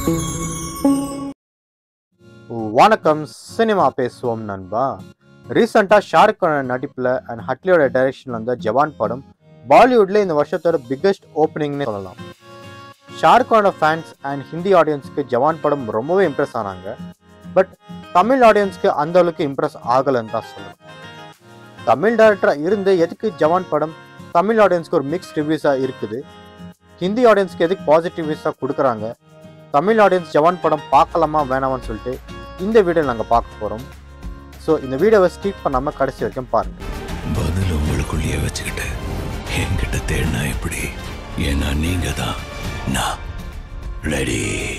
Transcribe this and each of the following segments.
வணக்கம் சினிமா பேசுவோம் நண்பா. ரீசெண்டாக ஷாருக் கான் நடிப்பில் அண்ட் அட்லியோட டைரக்ஷனில் வந்த ஜவான் படம் பாலிவுட்ல இந்த வருஷத்தோட பிக்கஸ்ட் ஓப்பனிங்னு சொல்லலாம். ஷாருக் கானோட ஃபேன்ஸ் அண்ட் ஹிந்தி ஆடியன்ஸ்க்கு ஜவான் படம் ரொம்பவே இம்ப்ரெஸ் ஆனாங்க. பட் தமிழ் ஆடியன்ஸ்க்கு அந்த அளவுக்கு இம்ப்ரெஸ் ஆகலைன்னு தான் சொல்லணும். தமிழ் டைரக்டராக இருந்து எதுக்கு ஜவான் படம் தமிழ் ஆடியன்ஸ்க்கு ஒரு மிக்ஸ் ரிவ்யூஸாக இருக்குது, ஹிந்தி ஆடியன்ஸ்க்கு எதுக்கு பாசிட்டிவ் ரிவ்யூஸாக கொடுக்குறாங்க, தமிழ் ஆடியன்ஸ் ஜவான் படம் பார்க்கலாமா வேணாமான்னு சொல்லிட்டு இந்த வீடியோ நாங்கள் பார்க்க போகிறோம். ஸோ இந்த வீடியோவை ஸ்கிப் பண்ணாமல் கடைசி வரைக்கும் பாருங்கள். பதில் உங்களுக்குள்ளேயே வச்சுக்கிட்டு என்கிட்ட தேடினா எப்படி? ஏன்னா நீங்கள் தான் நான் ரெடி.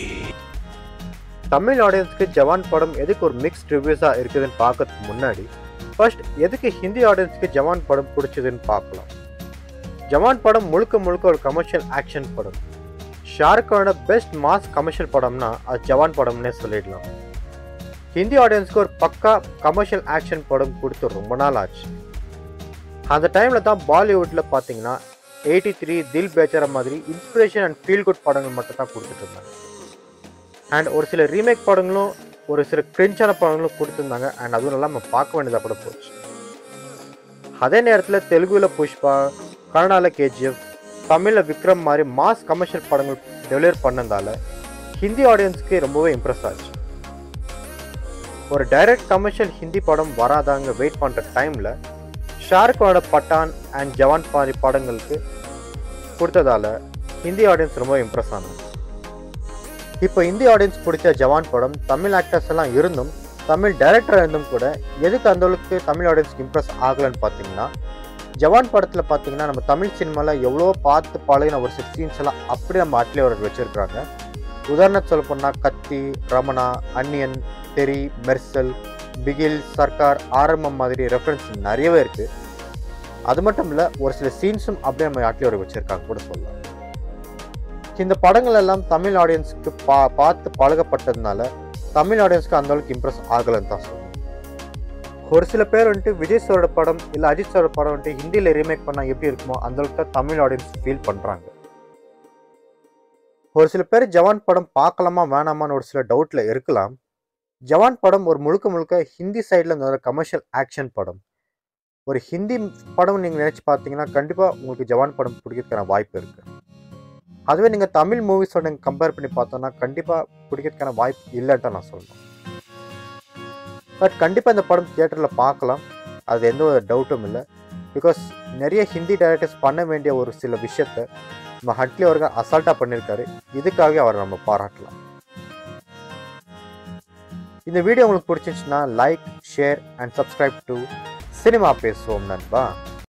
தமிழ் ஆடியன்ஸ்க்கு ஜவான் படம் எதுக்கு ஒரு மிக்ஸ்ட் ரிவ்யூஸாக இருக்குதுன்னு பார்க்கறதுக்கு முன்னாடி ஃபர்ஸ்ட் எதுக்கு ஹிந்தி ஆடியன்ஸ்க்கு ஜவான் படம் பிடிச்சதுன்னு பார்க்கலாம். ஜவான் படம் முழுக்க முழுக்க ஒரு கமர்ஷியல் ஆக்ஷன் படம். ஷாருக் கானோட பெஸ்ட் மாஸ் கமர்ஷியல் படம்னா அது ஜவான் படம்னே சொல்லிடலாம். ஹிந்தி ஆடியன்ஸ்க்கு ஒரு பக்கா கமர்ஷியல் ஆக்ஷன் படம் கொடுத்து ரொம்ப நாள் ஆச்சு. அந்த டைமில் தான் பாலிவுட்டில் பார்த்தீங்கன்னா 83, தில் பேச்சாரா மாதிரி இன்ஸ்பிரேஷன் அண்ட் ஃபீல் குட் படங்கள் மட்டும் தான் கொடுத்துட்டு இருந்தாங்க. அண்ட் ஒரு சில ரீமேக் படங்களும் ஒரு சில கிரிஞ்சான படங்களும் கொடுத்துருந்தாங்க. அண்ட் அதுவும் நல்லா நம்ம பார்க்க வேண்டியதாக கூட போச்சு. அதே நேரத்தில் தெலுங்குல புஷ்பா, கன்னடாவில் கேஜிஎஃப், தமிழில் விக்ரம் மாதிரி மாஸ் கமர்ஷியல் படங்கள் டெலிவர் பண்ணதால ஹிந்தி ஆடியன்ஸ்க்கு ரொம்பவே இம்ப்ரெஸ் ஆச்சு. ஒரு டைரக்ட் கமர்ஷியல் ஹிந்தி படம் வராதாங்க வெயிட் பண்ணுற டைமில் ஷாருக் கானோட பட்டான் அண்ட் ஜவான் மாதிரி படங்களுக்கு கொடுத்ததால ஹிந்தி ஆடியன்ஸ் ரொம்ப இம்ப்ரெஸ் ஆனாங்க. இப்போ ஹிந்தி ஆடியன்ஸ் பிடிச்ச ஜவான் படம் தமிழ் ஆக்டர்ஸ் எல்லாம் இருந்தும் தமிழ் டைரக்டர் இருந்தும் கூட எதுக்கு அந்தளவுக்கு தமிழ் ஆடியன்ஸ்க்கு இம்ப்ரெஸ் ஆகலைன்னு பார்த்தீங்கன்னா, ஜவான் படத்தில் பார்த்தீங்கன்னா நம்ம தமிழ் சினிமாவில் எவ்வளோ பார்த்து பழகின ஒரு சில சீன்ஸ் எல்லாம் அப்படி நம்ம அட்லி அவர்கள் வச்சுருக்கிறாங்க. உதாரணத்து சொல்ல போனால் கத்தி, ரமணா, அன்னியன், தெரி, மெர்சல், பிகில், சர்க்கார், ஆரம்பம் மாதிரி ரெஃபரன்ஸ் நிறையவே இருக்குது. அது மட்டும் இல்லை, ஒரு சில சீன்ஸும் அப்படியே நம்ம அட்லி அவர்கள் வச்சுருக்காங்க கூட சொல்லலாம். இந்த படங்கள் எல்லாம் தமிழ் ஆடியன்ஸுக்கு பார்த்து பழகப்பட்டதுனால தமிழ் ஆடியன்ஸ்க்கு அந்தளவுக்கு இம்ப்ரெஸ் ஆகலைன்னு தான் சொல்லணும். ஒரு சில பேர் வந்துட்டு விஜய் சாரோட படம் இல்லை அஜித் சாரோட படம் வந்துட்டு ஹிந்தியில் ரீமேக் பண்ணால் எப்படி இருக்குமோ அந்தளவுக்கு தான் தமிழ் ஆடியன்ஸ் ஃபீல் பண்ணுறாங்க. ஒரு சில பேர் ஜவான் படம் பார்க்கலாமா வேணாமான்னு ஒரு சில டவுட்டில் இருக்கலாம். ஜவான் படம் ஒரு முழுக்க முழுக்க ஹிந்தி சைடில் இருந்த கமர்ஷியல் ஆக்ஷன் படம். ஒரு ஹிந்தி படம் நீங்கள் நினச்சி பார்த்தீங்கன்னா கண்டிப்பாக உங்களுக்கு ஜவான் படம் பிடிக்கிறதுக்கான வாய்ப்பு இருக்குது. அதுவே நீங்கள் தமிழ் மூவிஸோட கம்பேர் பண்ணி பார்த்தோன்னா கண்டிப்பாக பிடிக்கிறதுக்கான வாய்ப்பு இல்லைன்ட்டு நான் சொல்லணும். பட் கண்டிப்பாக இந்த படம் தியேட்டரில் பார்க்கலாம், அது எந்த ஒரு டவுட்டும் இல்லை. பிகாஸ் நிறைய ஹிந்தி டைரக்டர்ஸ் பண்ண வேண்டிய ஒரு சில விஷயத்தை நம்ம அட்லி அவர்கள் அசால்ட்டாக பண்ணியிருக்காரு. இதுக்காகவே அவரை நம்ம பாராட்டலாம். இந்த வீடியோ உங்களுக்கு பிடிச்சிருந்துச்சுன்னா like, share and subscribe to cinema பேசுவோம் நண்பா.